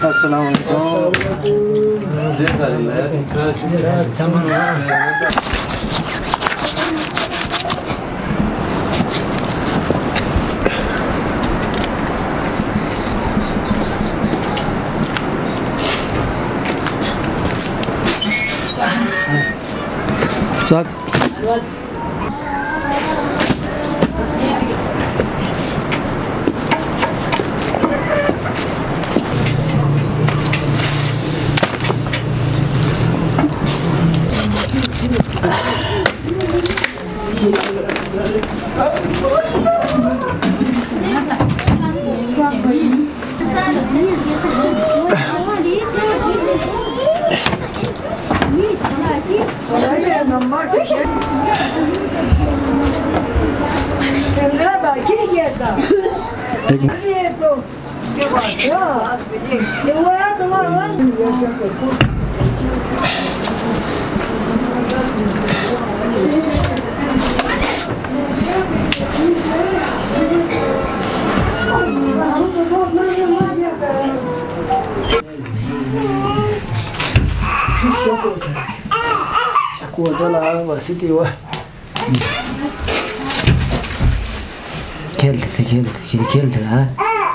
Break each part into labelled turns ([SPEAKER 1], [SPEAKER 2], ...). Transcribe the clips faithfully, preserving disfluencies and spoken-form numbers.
[SPEAKER 1] Assalamualaikum. Sak. Của đó là ở City quá. Kêu thì kêu thì kêu thì hả?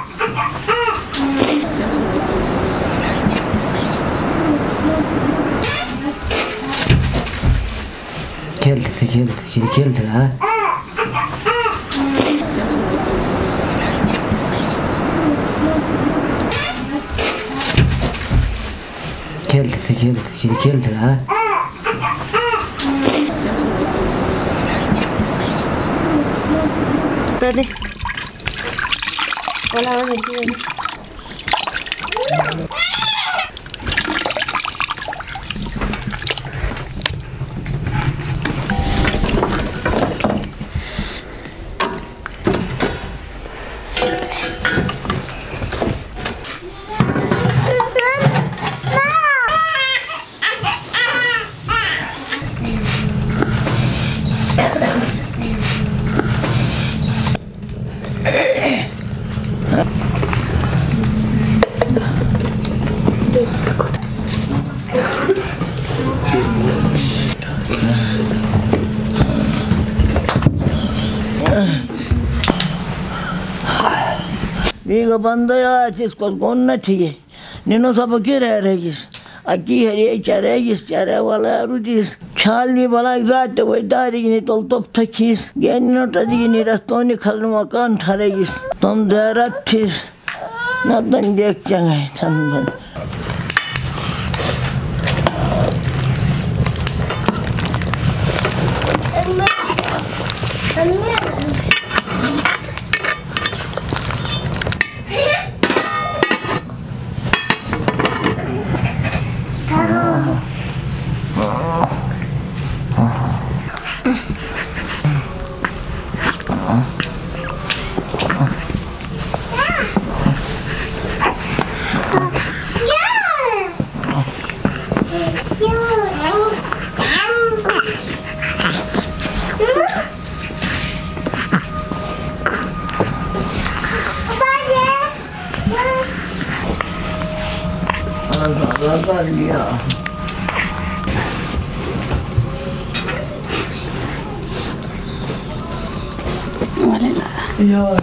[SPEAKER 1] Kêu thì kêu thì kêu thì hả? Kêu thì kêu thì kêu thì hả?
[SPEAKER 2] Tadi. Wala wala sini.
[SPEAKER 3] Viga bandaya chis ko gonna thiye nino sab ke reh regis aki hare charegis chare wala rudis chalni bala rat voi dari ni tol top thakis genno tadi ni rastoni khalnu makan tharegis tom daratis nadan dek jangai tham yeah. Yeah,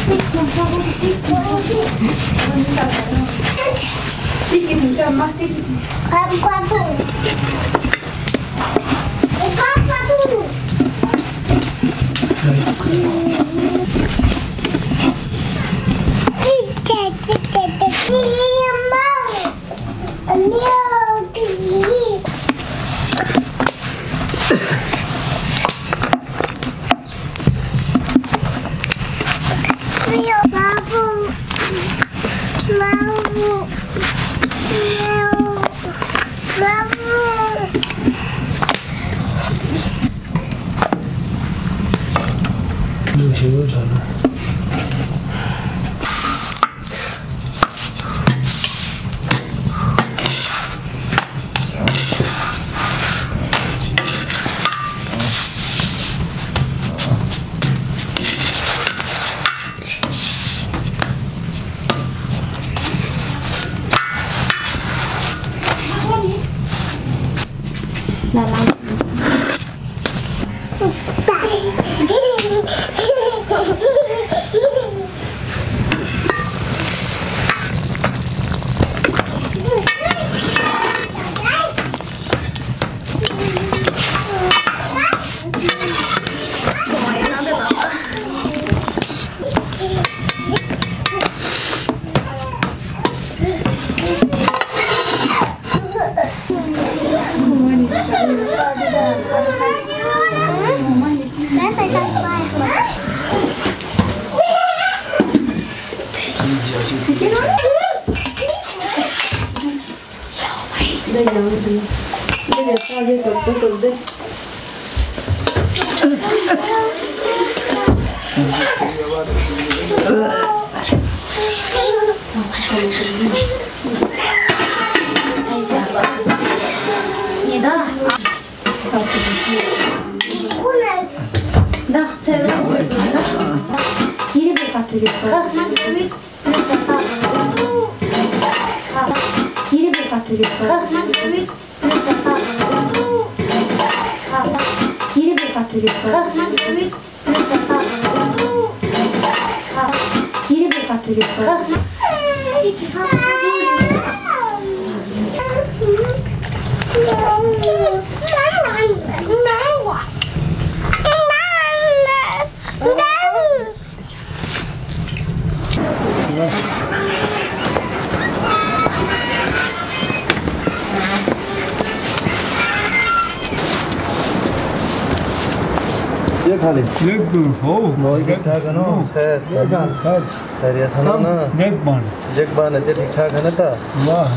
[SPEAKER 2] ये खाली एक हो मोर ठीक ठाक है ना खैर खैर खैर खैरियत है ना जग बान जग बान है ठीक ठाक है ना ता वाह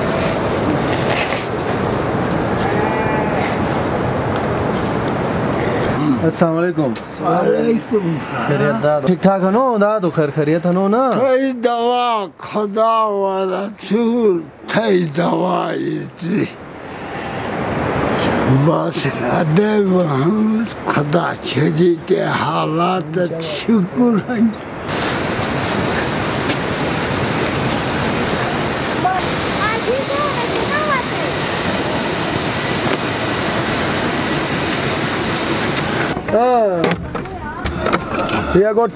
[SPEAKER 2] अस्सलाम वालेकुम
[SPEAKER 3] वालेकुम
[SPEAKER 2] खैरियत दा ठीक ठाक है ना दा तो खैर खैरियत है ना
[SPEAKER 3] थई दवा खुदा वाला रसूल थई दवा इजी बस अदे वहाँ खुदा छड़ी के हालात शुक्र है
[SPEAKER 2] या गोट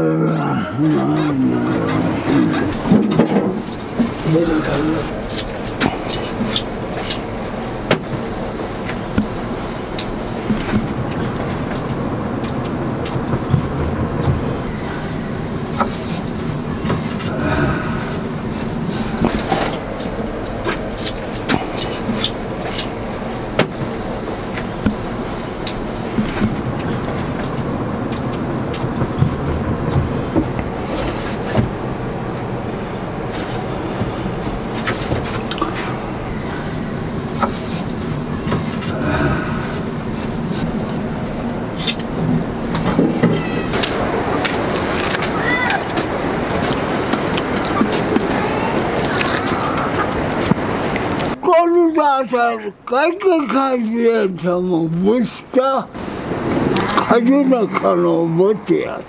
[SPEAKER 3] Sir, kayka kaybiyen tamam busta kadına kalabatiyat.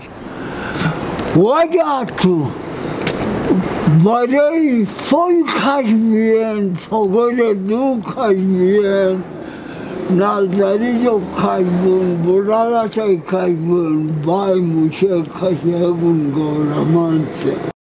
[SPEAKER 3] Vajatu barei fon kaybiyen, fogore du kaybiyen, نظری جو کشبون برای چای کشبون بای موشه کشیگون گورمانسه